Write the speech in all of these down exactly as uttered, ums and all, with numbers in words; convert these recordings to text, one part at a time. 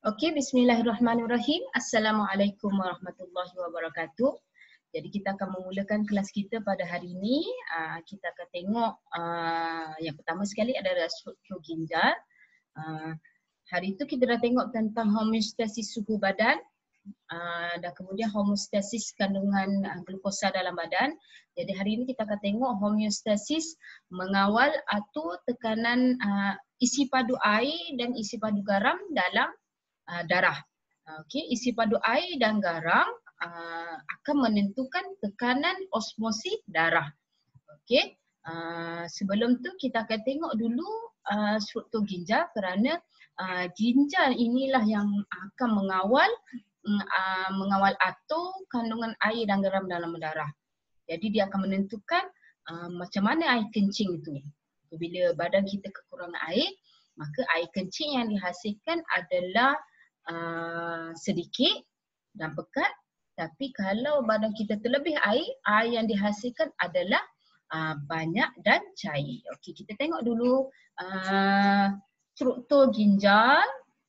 Okey, bismillahirrahmanirrahim. Assalamualaikum warahmatullahi wabarakatuh. Jadi kita akan memulakan kelas kita pada hari ini. Uh, kita akan tengok uh, yang pertama sekali adalah struktur ginjal. Uh, hari itu kita dah tengok tentang homeostasis suhu badan uh, dan kemudian homeostasis kandungan uh, glukosa dalam badan. Jadi hari ini kita akan tengok homeostasis mengawal atur tekanan uh, isi padu air dan isi padu garam dalam Uh, darah. Uh, Okey, isi padu air dan garam uh, akan menentukan tekanan osmosis darah. Okey, uh, sebelum tu kita akan tengok dulu uh, struktur ginjal kerana uh, ginjal inilah yang akan mengawal uh, mengawal atur kandungan air dan garam dalam darah. Jadi dia akan menentukan uh, macam mana air kencing itu. Bila badan kita kekurangan air, maka air kencing yang dihasilkan adalah Uh, sedikit dan pekat, tapi kalau badan kita terlebih air, air yang dihasilkan adalah uh, banyak dan cair. Okey, kita tengok dulu uh, struktur ginjal.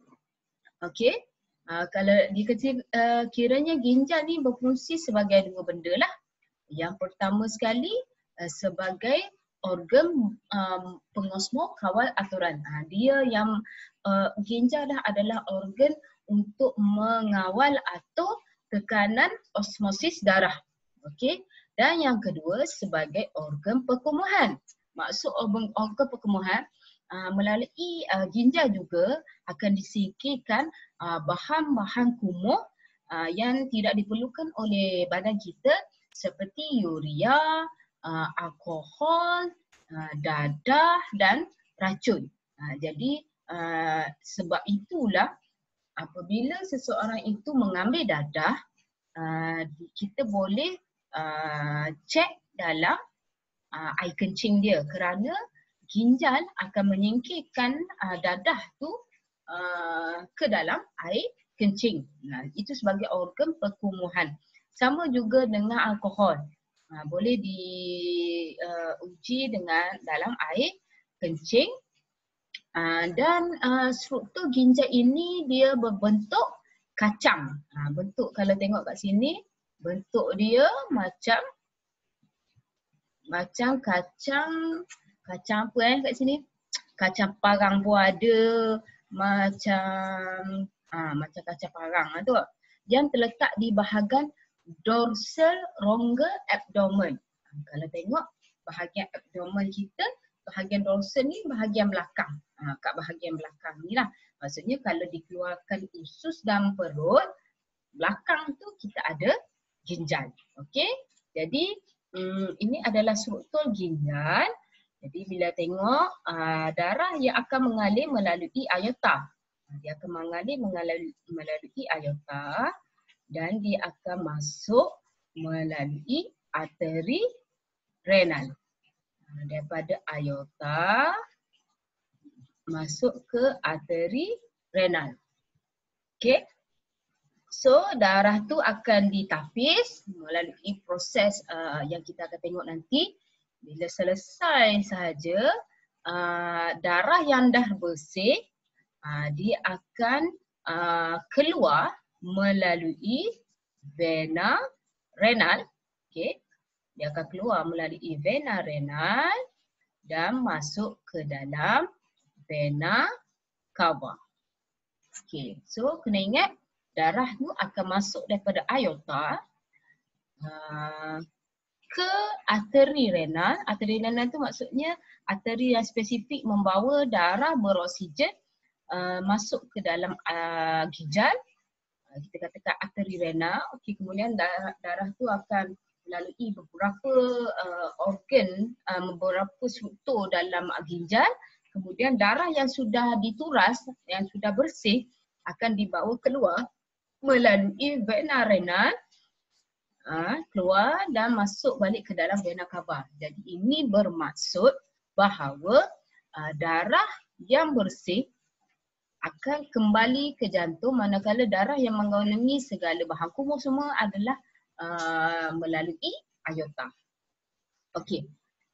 Okey, uh, kalau dikecil, uh, kiranya ginjal ni berfungsi sebagai dua benda lah. Yang pertama sekali uh, sebagai organ um, pengosmo kawal aturan. Ha, dia yang uh, ginjal dah adalah organ untuk mengawal atur tekanan osmosis darah. Okey. Dan yang kedua sebagai organ perkumuhan. Maksud organ, organ perkumuhan uh, melalui uh, ginjal juga akan disingkirkan uh, bahan-bahan kumuh uh, yang tidak diperlukan oleh badan kita seperti urea, Uh, alkohol, uh, dadah dan racun. Uh, jadi uh, sebab itulah apabila seseorang itu mengambil dadah, uh, kita boleh uh, cek dalam uh, air kencing dia kerana ginjal akan menyingkirkan uh, dadah tu uh, ke dalam air kencing. Nah, itu sebagai organ perkumuhan. Sama juga dengan alkohol. Ha, boleh diuji uh, dengan dalam air kencing uh, dan uh, struktur ginjal ini dia berbentuk kacang. Ha, bentuk kalau tengok kat sini, bentuk dia macam macam kacang, kacang apa eh kat sini? Kacang parang pun ada, macam ha, macam kacang parang lah tu. Yang terletak di bahagian dorsal rongga abdomen. Kalau tengok bahagian abdomen kita, bahagian dorsal ni bahagian belakang. Ha, kat bahagian belakang ni lah. Maksudnya kalau dikeluarkan usus dan perut, belakang tu kita ada ginjal. Okey. Jadi hmm, ini adalah struktur ginjal. Jadi bila tengok uh, darah yang akan mengalir melalui aorta. Dia akan mengalir melalui, melalui aorta. Dan dia akan masuk melalui arteri renal. Daripada aorta masuk ke arteri renal. Okey. So darah tu akan ditapis melalui proses uh, yang kita akan tengok nanti. Bila selesai sahaja uh, darah yang dah bersih, uh, dia akan uh, keluar melalui vena renal. Okey. Dia akan keluar melalui vena renal dan masuk ke dalam vena cava. Okey. So kena ingat darah tu akan masuk daripada aorta uh, ke arteri renal. Arteri renal tu maksudnya arteri yang spesifik membawa darah beroksigen uh, masuk ke dalam uh, ginjal. Kita katakan arteri renal. Okey, kemudian darah, darah tu akan melalui beberapa uh, organ, uh, beberapa struktur dalam ginjal. Kemudian darah yang sudah dituras, yang sudah bersih akan dibawa keluar melalui vena renal, uh, keluar dan masuk balik ke dalam vena cava. Jadi ini bermaksud bahawa uh, darah yang bersih akan kembali ke jantung, manakala darah yang mengandungi segala bahan kumuh semua adalah uh, melalui aorta. Okey.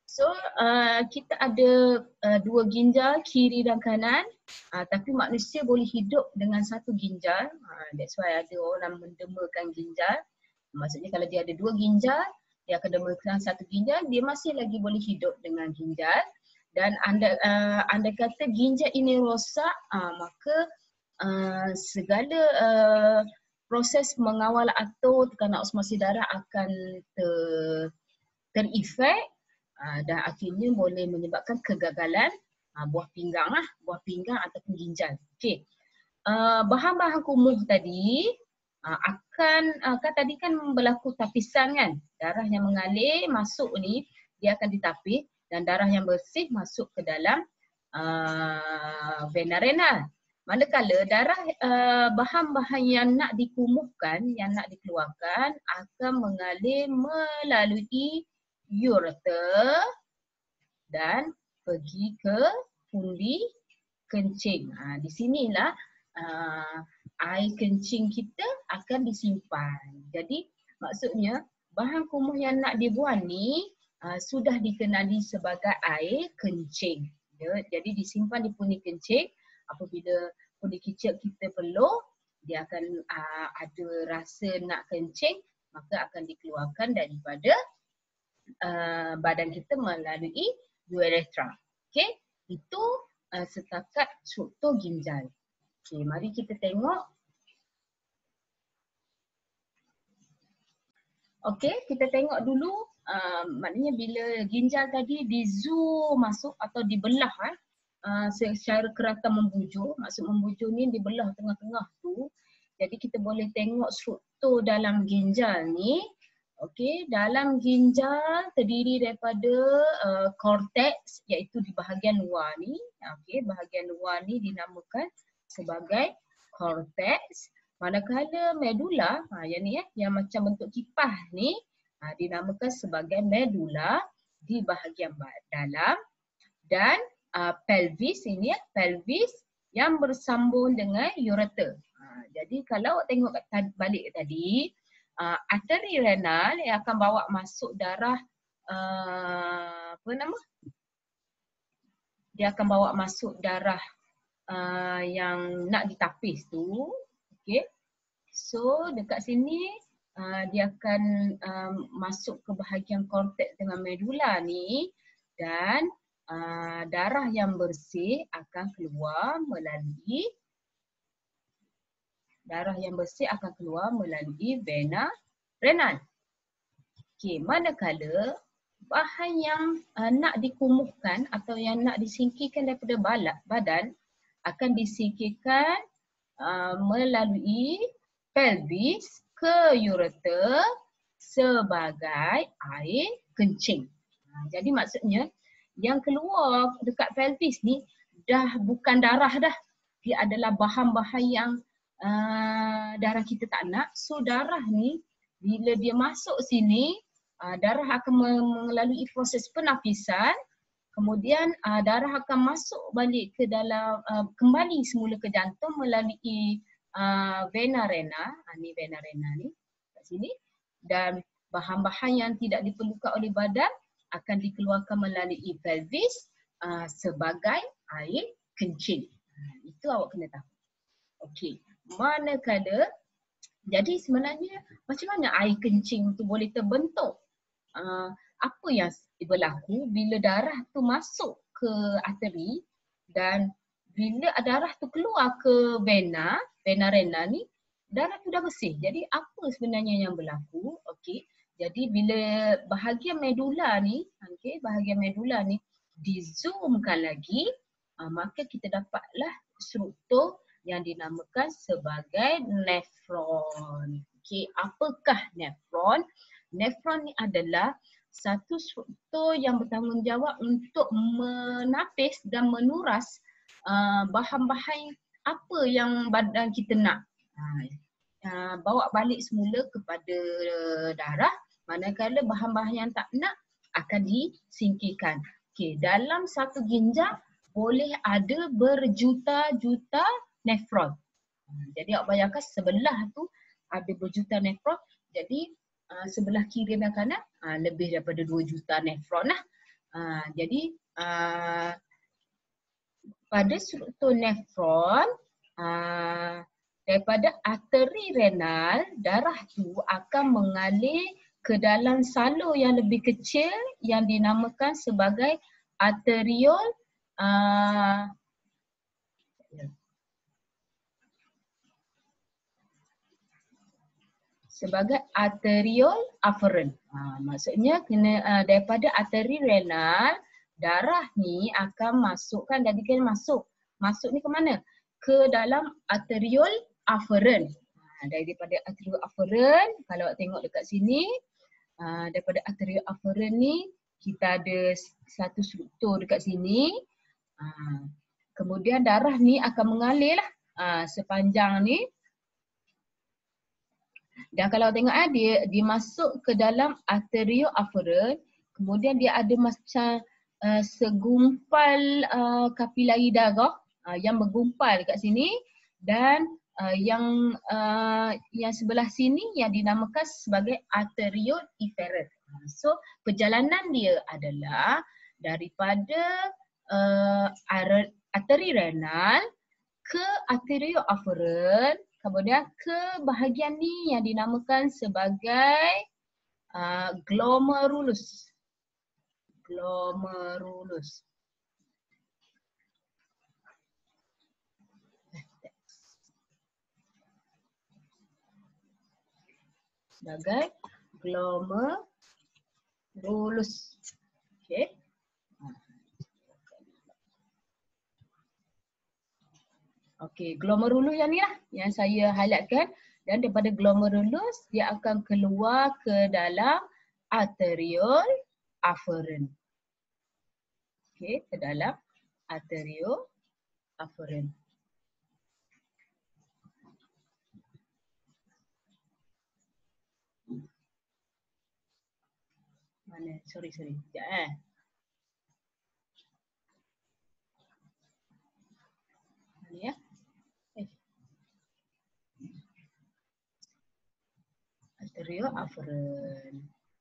So uh, kita ada uh, dua ginjal kiri dan kanan, uh, tapi manusia boleh hidup dengan satu ginjal. Uh, that's why ada orang mendemakan ginjal. Maksudnya kalau dia ada dua ginjal, dia akan demakan satu ginjal, dia masih lagi boleh hidup dengan ginjal. Dan anda uh, anda kata ginjal ini rosak, uh, maka uh, segala uh, proses mengawal atur tekanan osmosis darah akan ter, terefek. Uh, dan akhirnya boleh menyebabkan kegagalan uh, buah pinggang lah, buah pinggang ataupun ginjal. Okey. Uh, bahan-bahan kumuh tadi uh, akan uh, kan tadi kan berlaku tapisan kan. Darah yang mengalir masuk ni dia akan ditapis dan darah yang bersih masuk ke dalam uh, vena renal. Manakala darah uh, bahan-bahan yang nak dikumuhkan, yang nak dikeluarkan akan mengalir melalui ureter dan pergi ke pundi kencing. Ha, di sinilah uh, air kencing kita akan disimpan. Jadi maksudnya bahan kumuh yang nak dibuang ni uh, sudah dikenali sebagai air kencing. Ya, jadi disimpan di pundi kencing. Apabila pundi kencing kita perlu, dia akan uh, ada rasa nak kencing, maka akan dikeluarkan daripada Uh, badan kita melalui uretra. Okey, itu uh, setakat struktur ginjal. Okey, mari kita tengok. Okey, kita tengok dulu uh, maknanya bila ginjal tadi di zoom masuk atau dibelah eh, uh, secara kerata membujur. Maksud membujur ni dibelah tengah-tengah tu. Jadi kita boleh tengok struktur dalam ginjal ni. Okey, dalam ginjal terdiri daripada uh, korteks iaitu di bahagian luar ni. Okey, bahagian luar ni dinamakan sebagai korteks. Manakala medula, ha, yang ni eh, yang macam bentuk kipas ni ha, dinamakan sebagai medula di bahagian dalam. Dan uh, pelvis ini eh, pelvis yang bersambung dengan ureter. Ha, jadi kalau awak tengok kat balik tadi, Uh, arteri renal yang akan bawa masuk darah uh, apa nama? Dia akan bawa masuk darah uh, yang nak ditapis tu. Okey. So dekat sini uh, dia akan um, masuk ke bahagian korteks dengan medula ni dan uh, darah yang bersih akan keluar melalui darah yang bersih akan keluar melalui vena renal. Okey, manakala bahan yang uh, nak dikumuhkan atau yang nak disingkirkan daripada balak, badan akan disingkirkan uh, melalui pelvis ke ureter sebagai air kencing. Uh, jadi maksudnya yang keluar dekat pelvis ni dah bukan darah dah. Dia adalah bahan-bahan yang Uh, darah kita tak nak. So darah ni bila dia masuk sini, uh, darah akan melalui proses penapisan, kemudian uh, darah akan masuk balik ke dalam, uh, kembali semula ke jantung melalui uh, vena renal. Uh, ni vena renal ni kat sini, dan bahan-bahan yang tidak diperlukan oleh badan akan dikeluarkan melalui pelvis uh, sebagai air kencing. Uh, itu awak kena tahu. Okey. Manakala, jadi sebenarnya macam mana air kencing tu boleh terbentuk? Uh, apa yang berlaku bila darah tu masuk ke arteri dan bila darah tu keluar ke vena, vena renal ni, darah tu dah bersih. Jadi apa sebenarnya yang berlaku? Okey. Jadi bila bahagian medula ni, okey, bahagian medula ni dizoomkan lagi, uh, maka kita dapatlah struktur yang dinamakan sebagai nefron. Okey, apakah nefron? Nefron ni adalah satu struktur yang bertanggungjawab untuk menapis dan menuras uh, bahan-bahan apa yang badan kita nak. Uh, bawa balik semula kepada darah, manakala bahan-bahan yang tak nak akan disingkirkan. Okey, dalam satu ginjal boleh ada berjuta-juta nefron. Jadi awak bayangkan sebelah tu ada berjuta nefron. Jadi uh, sebelah kiri dan kanan uh, lebih daripada dua juta nefron lah. Uh, jadi uh, pada struktur nefron, uh, daripada arteri renal, darah tu akan mengalir ke dalam salur yang lebih kecil yang dinamakan sebagai arteriol uh, sebagai arteriol aferen. Ha, maksudnya kena uh, daripada arteri renal, darah ni akan masukkan, jadi kan masuk. Masuk ni ke mana? Ke dalam arteriol aferen. Ha, daripada arteriol aferen, kalau tengok dekat sini, uh, daripada arteriol aferen ni, kita ada satu struktur dekat sini. Uh, kemudian darah ni akan mengalir lah uh, sepanjang ni. Dan kalau tengok eh, dia, dia masuk ke dalam arteriol aferen, kemudian dia ada macam uh, segumpal uh, kapilari darah uh, yang bergumpal dekat sini, dan uh, yang uh, yang sebelah sini yang dinamakan sebagai arteriol efferent. So perjalanan dia adalah daripada uh, arteri renal ke arteriol aferen, kemudian ke bahagian ni yang dinamakan sebagai uh, glomerulus. Glomerulus. Sebagai glomerulus. Okey. Okey, glomerulus yang ni lah yang saya highlightkan, dan daripada glomerulus dia akan keluar ke dalam arteriol aferen. Okey, ke dalam arteriol aferen. Mana? Sorry, sorry. Sekejap eh. Mana ya? Arteriol aferen.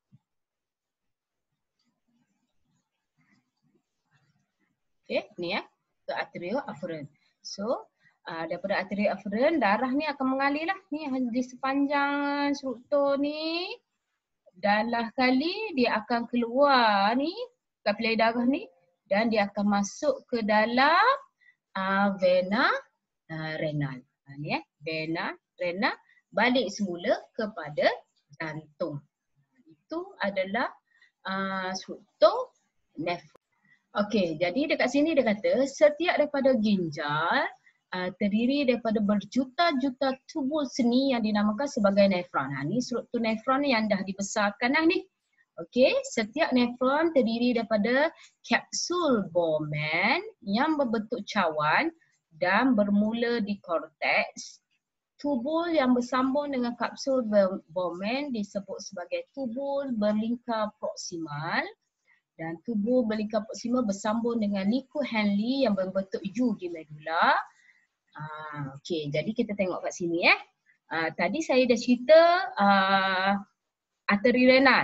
Okey, ni ya, ke arteriol aferen. So, uh, daripada arteriol aferen, darah ni akan mengalir lah ni di sepanjang struktur ni. Dan lah kali dia akan keluar ni, kapilari darah ni, dan dia akan masuk ke dalam uh, vena uh, renal. Uh, ni ya, vena renal, balik semula kepada jantung. Itu adalah uh, struktur nefron. Okey, jadi dekat sini dia kata setiap daripada ginjal uh, terdiri daripada berjuta-juta tubul seni yang dinamakan sebagai nefron. Ha, ni struktur nefron yang dah dibesarkan dah ni. Okey, setiap nefron terdiri daripada kapsul Bowman yang berbentuk cawan dan bermula di korteks. Tubul yang bersambung dengan kapsul Bowman disebut sebagai tubul berlingkar proksimal. Dan tubul berlingkar proksimal bersambung dengan liku Henle yang berbentuk U di medula. Ah, Okey, jadi kita tengok kat sini eh. Ah, tadi saya dah cerita ah, arteri renal.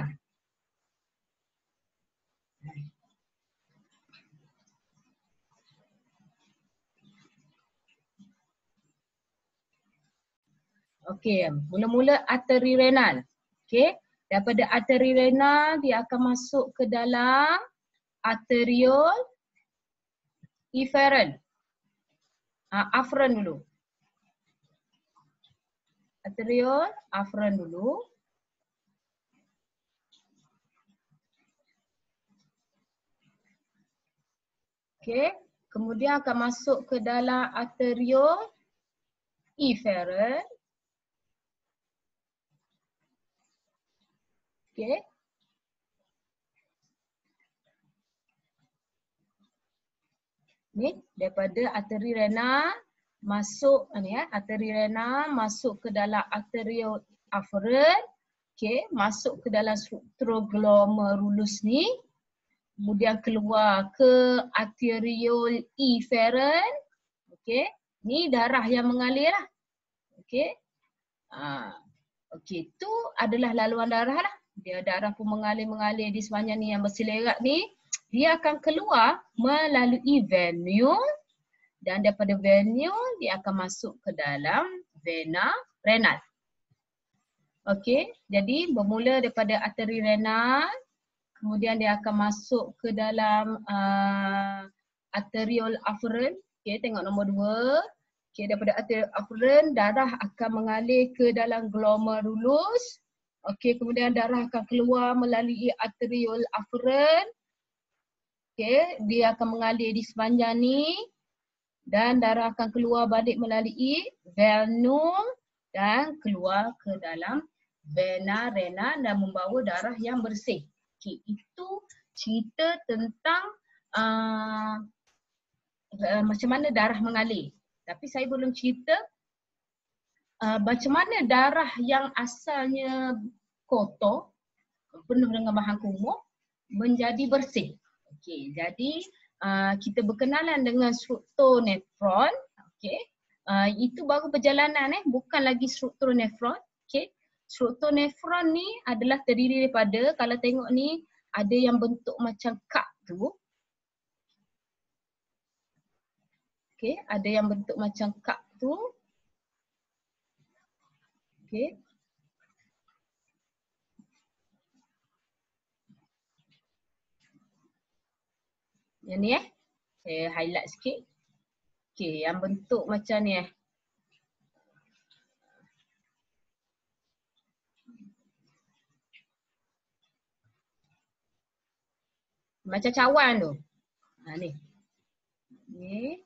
Okey, mula-mula arteri renal. Okey, daripada arteri renal dia akan masuk ke dalam arteriol efferent. Uh, aferen dulu. Arteriol aferen dulu. Okey, kemudian akan masuk ke dalam arteriol efferent. Okey. Ni daripada arteri renal masuk ni ya, arteri renal masuk ke dalam arteriol aferen. Okey, masuk ke dalam struktur glomerulus ni. Kemudian keluar ke arteriol efferent. Okey, ni darah yang mengalir lah. Okey. Ha. Okey, tu adalah laluan darah lah. Dia darah pun mengalir-mengalir di sepanjang ni yang berselerak ni. dia akan keluar melalui venule dan daripada venule dia akan masuk ke dalam vena renal. Okey, jadi bermula daripada arteri renal, kemudian dia akan masuk ke dalam uh, arteriole afferent. Okey, tengok nombor dua. Okey, daripada arteriole afferent, darah akan mengalir ke dalam glomerulus. Okey, kemudian darah akan keluar melalui arteriole afferent. Okey, dia akan mengalir di sepanjang ni dan darah akan keluar balik melalui venule dan keluar ke dalam vena renal dan membawa darah yang bersih. Okey, itu cerita tentang uh, uh, macam mana darah mengalir. Tapi saya belum cerita uh, macam mana darah yang asalnya kotor, penuh dengan bahan kumuh, menjadi bersih. Okey, jadi uh, kita berkenalan dengan struktur nefron. Okey, uh, itu baru perjalanan eh, bukan lagi struktur nefron. Okey, struktur nefron ni adalah terdiri daripada, kalau tengok ni ada yang bentuk macam cup tu. Okey, ada yang bentuk macam cup tu. Okey. Yang ni eh, saya highlight sikit. Okey, yang bentuk macam ni eh. Macam cawan tu. Ha ni. Ni.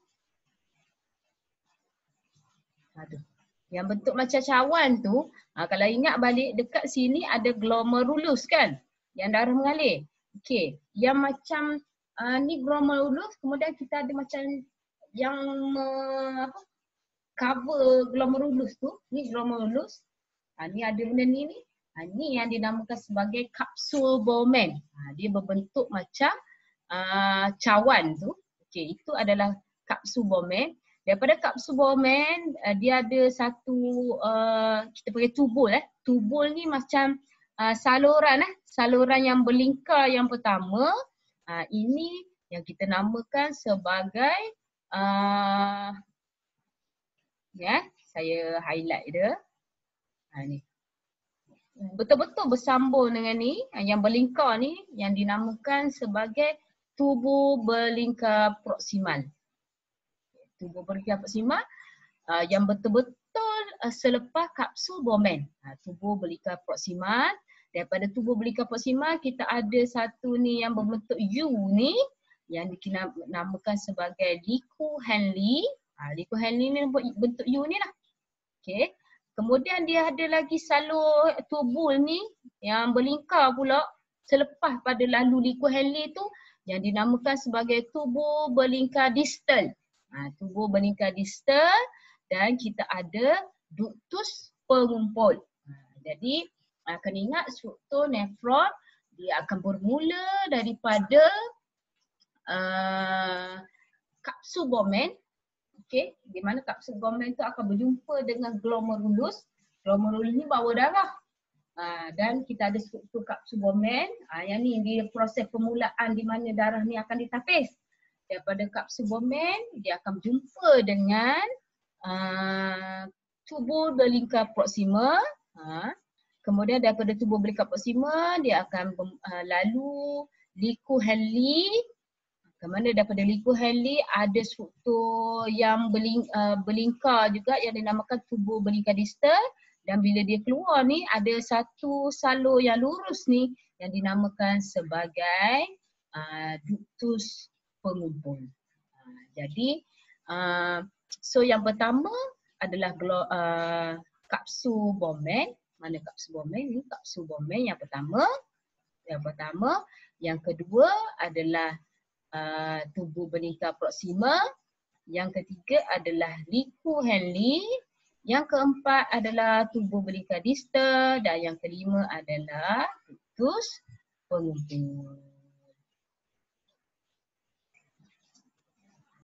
Aduh. Yang bentuk macam cawan tu, ha, kalau ingat balik dekat sini ada glomerulus kan? Yang darah mengalir. Okey, yang macam uh, ni glomerulus, kemudian kita ada macam yang uh, apa? Cover glomerulus tu, ni glomerulus. Ha, ni ada benda ni ni. Ha, ni yang dinamakan sebagai kapsul Bowman. Ha, dia berbentuk macam uh, cawan tu. Okey, itu adalah kapsul Bowman. Daripada kapsul Bowman, uh, dia ada satu, uh, kita panggil tubul eh. Tubul ni macam uh, saluran eh. Saluran yang berlingkar yang pertama. Uh, ini yang kita namakan sebagai, uh, ya, saya highlight dia. Ha, ni. Betul-betul bersambung dengan ni, yang berlingkar ni yang dinamakan sebagai tubuh berlingkar proksimal. Tubuh berlingkar proksimal uh, yang betul-betul uh, selepas kapsul Bowman. Uh, tubuh berlingkar proksimal. Daripada tubuh berlingkar proksimal kita ada satu ni yang berbentuk U ni yang dinamakan sebagai liku Henle. Uh, liku Henle ni bentuk U ni lah. Okay. Kemudian dia ada lagi salur tubul ni yang berlingkar pula selepas pada lalu liku Henle tu yang dinamakan sebagai tubuh berlingkar distal. Ha, tubuh berlingkar distal dan kita ada ductus pengumpul. Ha, jadi akan ingat struktur nefron dia akan bermula daripada uh, kapsul Bowman. Okey, di mana kapsul Bowman itu akan berjumpa dengan glomerulus. Glomerulus ni bawa darah. Ha, dan kita ada struktur kapsul Bowman. Ha, yang ni dia proses permulaan di mana darah ni akan ditapis. Daripada kapsul Bowman, dia akan berjumpa dengan uh, tubuh berlingkar proksima. Ha, kemudian daripada tubuh berlingkar proksima, dia akan uh, lalu liku Henle. Ke mana daripada liku Henle ada struktur yang berling, uh, berlingkar juga yang dinamakan tubuh berlingkar distal. Dan bila dia keluar ni ada satu salur yang lurus ni yang dinamakan sebagai uh, ductus pengumpul. Uh, jadi uh, so yang pertama adalah uh, kapsul Bowman. Mana kapsul Bowman ni? Kapsul Bowman yang pertama. Yang pertama. Yang kedua adalah Uh, tubuh berlingkar proksima. Yang ketiga adalah liku Henle. Yang keempat adalah tubuh berlingkar distal dan yang kelima adalah ductus pengumpul.